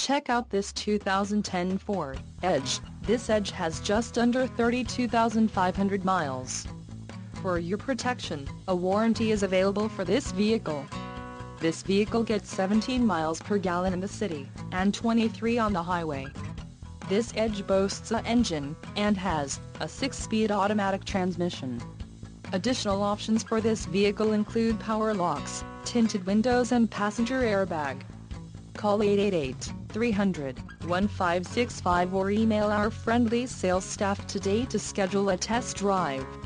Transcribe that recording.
Check out this 2010 Ford Edge. This Edge has just under 32,500 miles. For your protection, a warranty is available for this vehicle. This vehicle gets 17 miles per gallon in the city, and 23 on the highway. This Edge boasts an engine, and has a 6-speed automatic transmission. Additional options for this vehicle include power locks, tinted windows and passenger airbag. Call 888-300-1565 or email our friendly sales staff today to schedule a test drive.